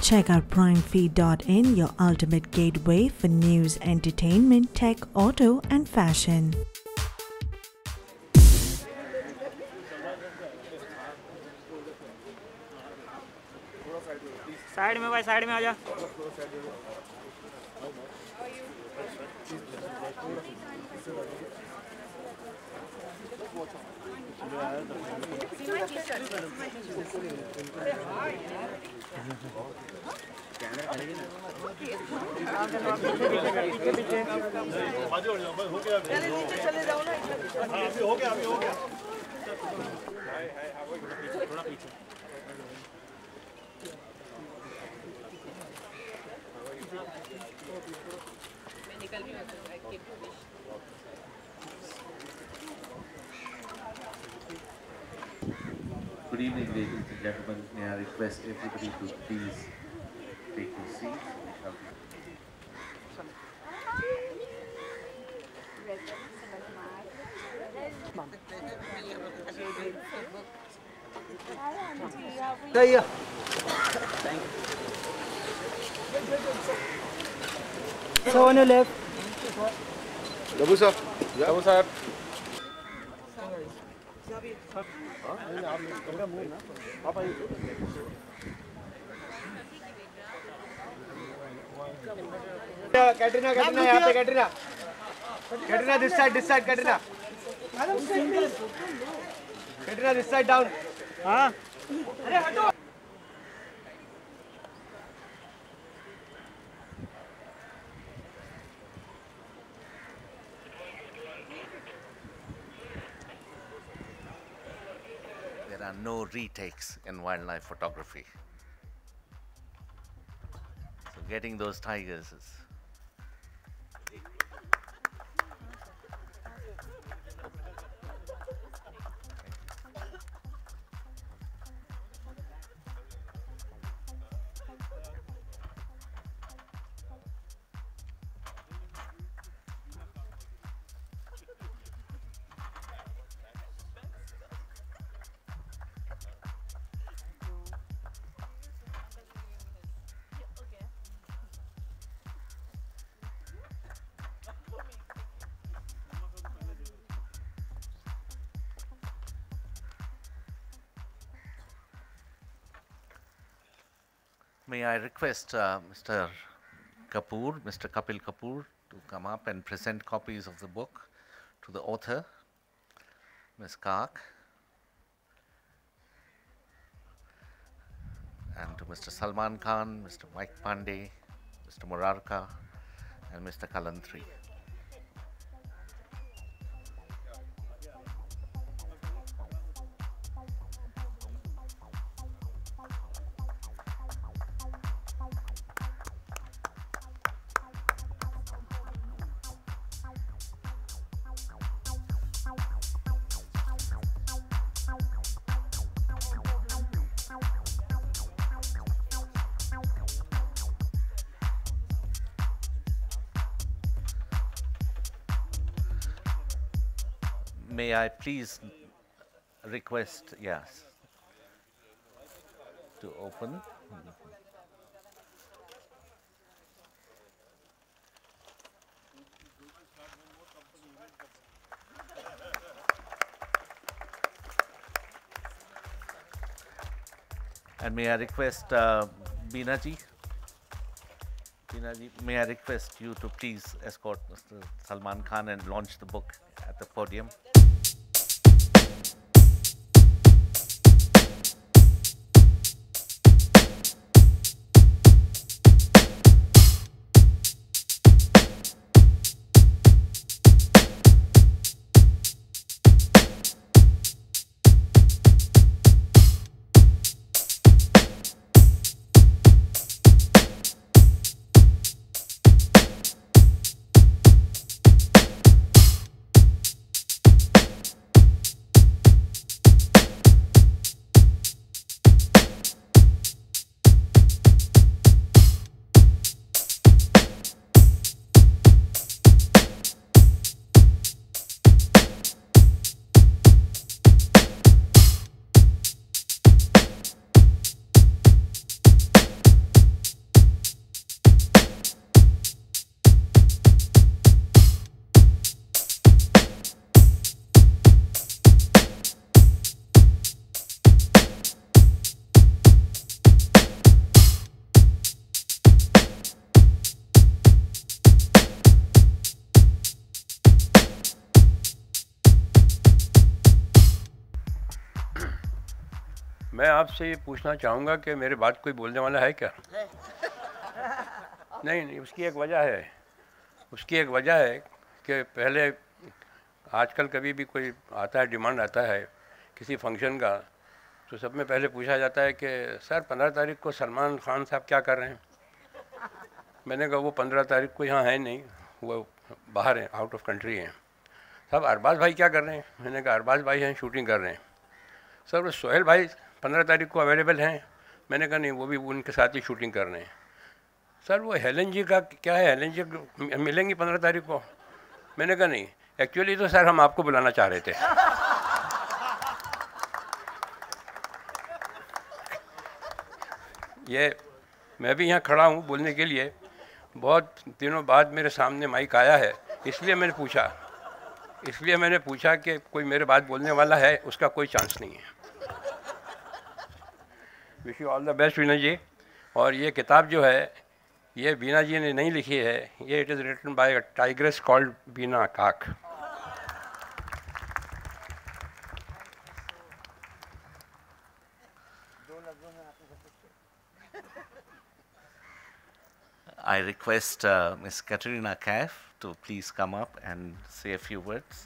Check out primefeed.in, your ultimate gateway for news, entertainment, tech, auto, and fashion. Side में भाई, side में आ जा। चले जाओ ना। अभी हो गया, अभी हो गया। थोड़ा पीछे। Good evening, ladies and gentlemen. May I request everybody to please take your seats. We shall be. Thank you. So on your left. Babu sir. Babu sir. Katrina, यहाँ पे Katrina. Katrina, this side, Katrina. Katrina, this side down. हाँ. अरे हटो. There are no retakes in wildlife photography. So getting those tigers is... May I request Mr. Kapil Kapoor, to come up and present copies of the book to the author, Ms. Kak, and to Mr. Salman Khan, Mr. Mike Pandey, Mr. Murarka, and Mr. Kalantri. May I please request, yes, to open. And may I request Beena ji, may I request you to please escort Mr. Salman Khan and launch the book at the podium. मैं आपसे ये पूछना चाहूँगा कि मेरे बाद कोई बोलने वाला है क्या? नहीं, उसकी एक वजह है। उसकी एक वजह है कि पहले आजकल कभी भी कोई आता है, डिमांड आता है किसी फंक्शन का, तो सब में पहले पूछा जाता है कि सर 15 तारीख को सलमान खान साहब क्या कर रहे हैं? मैंने कहा वो 15 तारीख को यहाँ है नहीं, वो बाहर हैं, आउट ऑफ कंट्री हैं। साहब अरबाज भाई क्या कर रहे हैं? मैंने कहा अरबाज भाई हैं, शूटिंग कर रहे हैं। सर वो सोहेल भाई 15 तारीख को अवेलेबल हैं? मैंने कहा नहीं, वो भी उनके साथ ही शूटिंग कर रहे हैं। सर वो हेलन जी का क्या है, हेलन जी मिलेंगी 15 तारीख को? मैंने कहा नहीं, एक्चुअली तो सर हम आपको बुलाना चाह रहे थे। ये मैं भी यहाँ खड़ा हूँ बोलने के लिए, बहुत दिनों बाद मेरे सामने माइक आया है, इसलिए मैंने पूछा कि कोई मेरे बाद बोलने वाला है? उसका कोई चांस नहीं है। Wish you all the best Veena ji. और ये किताब जो है ये वीना जी ने नहीं लिखी है, ये it is written by a tigress called Veena Kak. I request Ms. Katrina Kaif to please come up and say a few words.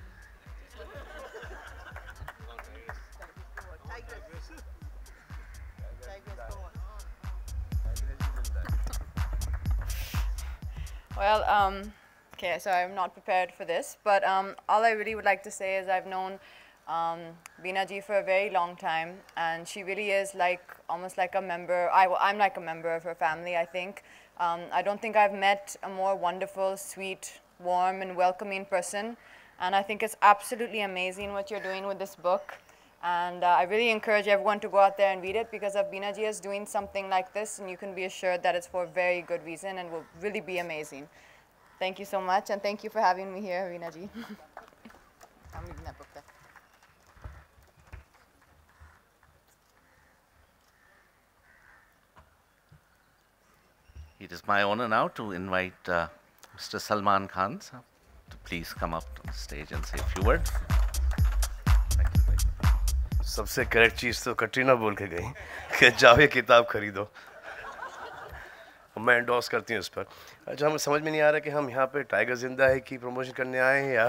Well, okay, so I'm not prepared for this, but all I really would like to say is I've known Veena ji for a very long time, and she really is like almost like a member. I'm like a member of her family, I think. I don't think I've met a more wonderful, sweet, warm, and welcoming person, and I think it's absolutely amazing what you're doing with this book. And I really encourage everyone to go out there and read it, because if Veena ji is doing something like this, and you can be assured that it's for a very good reason and will really be amazing. Thank you so much, and thank you for having me here, Veena ji. I'm reading that book there. It is my honor now to invite Mr. Salman Khan sir, to please come up to the stage and say a few words. सबसे correct चीज़ तो Katrina बोल के गई कि जाओ ये किताब खरीदो। मैं एंडोर्स करती हूँ इस पर। अच्छा, हमें समझ में नहीं आ रहा कि हम यहाँ पे टाइगर जिंदा है की प्रमोशन करने आए हैं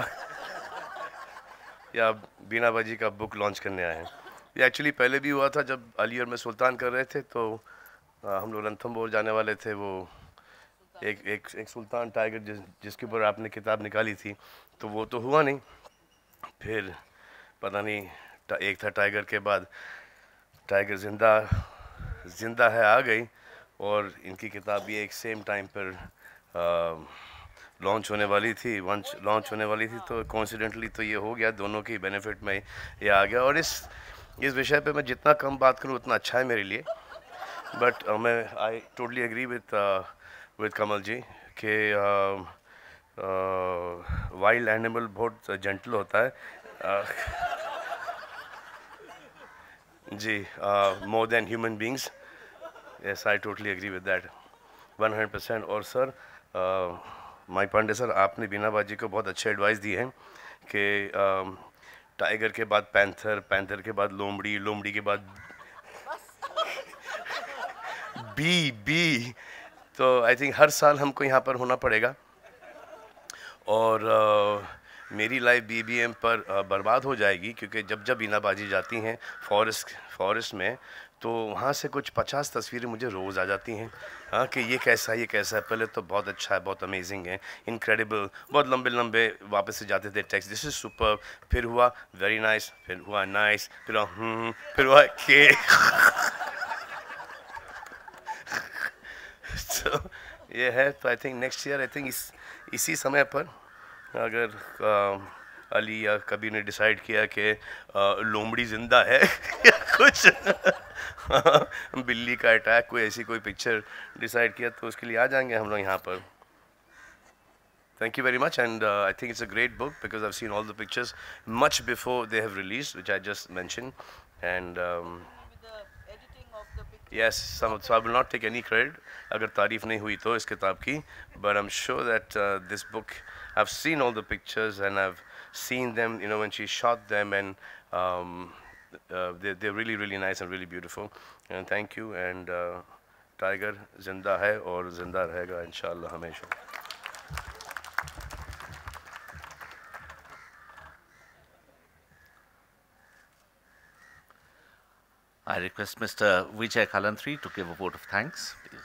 या बीना बाजी का बुक लॉन्च करने आए हैं। ये एक्चुअली पहले भी हुआ था जब अली और मैं सुल्तान कर रहे थे, तो हम लोग रणथंभौर जाने वाले थे। वो एक सुल्तान टाइगर जिसके ऊपर आपने किताब निकाली थी, तो वो तो हुआ नहीं। फिर पता नहीं एक था टाइगर के बाद टाइगर जिंदा है आ गई, और इनकी किताब भी एक सेम टाइम पर लॉन्च होने वाली थी तो कोइंसिडेंटली तो ये हो गया, दोनों की बेनिफिट में ये आ गया। और इस विषय पे मैं जितना कम बात करूँ उतना अच्छा है मेरे लिए। But I totally agree with Kamal ji कि वाइल्ड एनिमल बहुत जेंटल होता है जी, more than human beings. Yes, I totally agree with that 100%। और सर माई पांडे सर, आपने बीना बाजी को बहुत अच्छे एडवाइस दी है कि टाइगर के बाद पैंथर के बाद लोमड़ी के बाद बी। तो आई थिंक हर साल हमको यहाँ पर होना पड़ेगा, और मेरी लाइफ BBM पर बर्बाद हो जाएगी, क्योंकि जब बीना बाजी जाती हैं फॉरेस्ट में, तो वहाँ से कुछ 50 तस्वीरें मुझे रोज़ आ जाती हैं। हाँ, कि ये कैसा है पहले तो बहुत अच्छा है, बहुत अमेजिंग है, इनक्रेडिबल, बहुत लंबे वापस से जाते थे टेक्स्ट, दिस इज सुपर, फिर हुआ वेरी नाइस, फिर हुआ नाइस, फिर हुआ के तो ये है। तो I think next year, I think इसी समय पर अगर अली या कबीर ने डिसाइड किया कि लोमड़ी जिंदा है या कुछ बिल्ली का अटैक, कोई पिक्चर डिसाइड किया, तो उसके लिए आ जाएंगे हम लोग यहाँ पर। Thank you very much, and I think it's a great book because I've seen all the pictures much before they have released, which I just mentioned, and yes, so I will not take any credit अगर तारीफ नहीं हुई तो इस किताब की, but I'm sure that this book, I've seen all the pictures and I've seen them, when she shot them, and they're really, really nice and really beautiful. And thank you. And Tiger Zinda Hai aur Zinda Rahega, inshallah, hamesha. I request Mr. Vijay Kalantri to give a vote of thanks, please.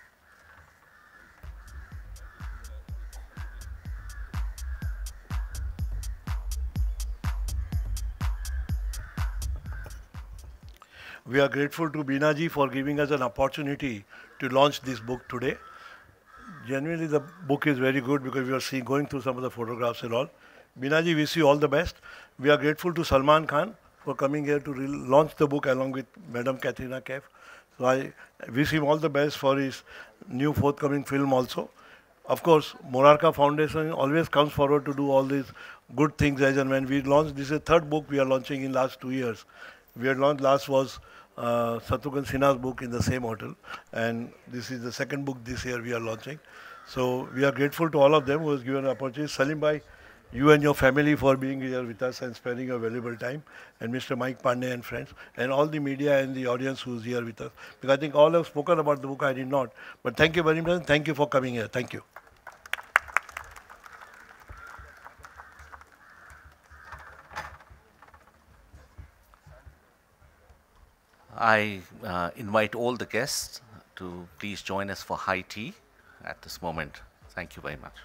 We are grateful to Beena ji for giving us an opportunity to launch this book today. Genuinely, the book is very good because we are going through some of the photographs and all. Beena ji, wish you all the best. We are grateful to Salman Khan for coming here to launch the book along with Madam Katrina Kaif. So I wish him all the best for his new forthcoming film also. Of course, Morarka Foundation always comes forward to do all these good things as and when we launch. This is the third book we are launching in last 2 years. We had launched last was Shatrughan Sinha's book in the same hotel, and this is the second book this year we are launching. So we are grateful to all of them who has given an opportunity. Salim bhai, you and your family for being here with us and spending your valuable time, and Mr. Mike Pandey and friends, and all the media and the audience who is here with us. Because I think all have spoken about the book, I did not. But thank you very much. Thank you for coming here. Thank you. I invite all the guests to please join us for high tea at this moment. Thank you very much.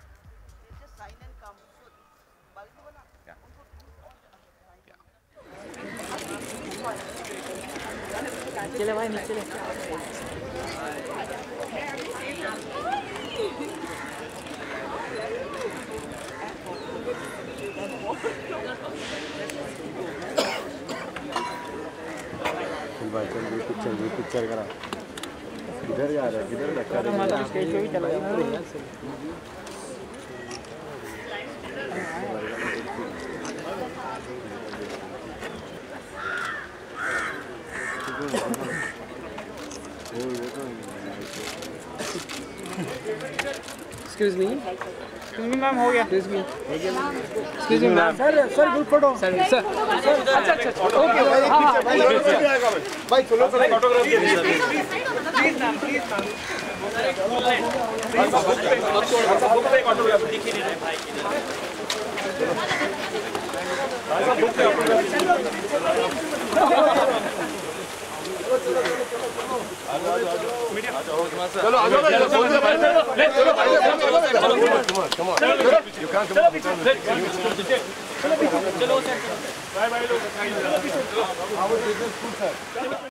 Picture करा किधर जा रहा है किधर धक्का दे रहा है stage पे भी चला जाएगा Excuse me, ma'am, हो गया. Excuse me, ma'am. Sir, good photo. Sir. अच्छा. Okay. भाई चलो ऑटोग्राफ दे दीजिए प्लीज मैम बुक पे ऑटोग्राफ दिख ही नहीं रहे भाई बुक पे ऑटोग्राफ चलो आ जाओ come on you can't come चलो बाय बाय लोग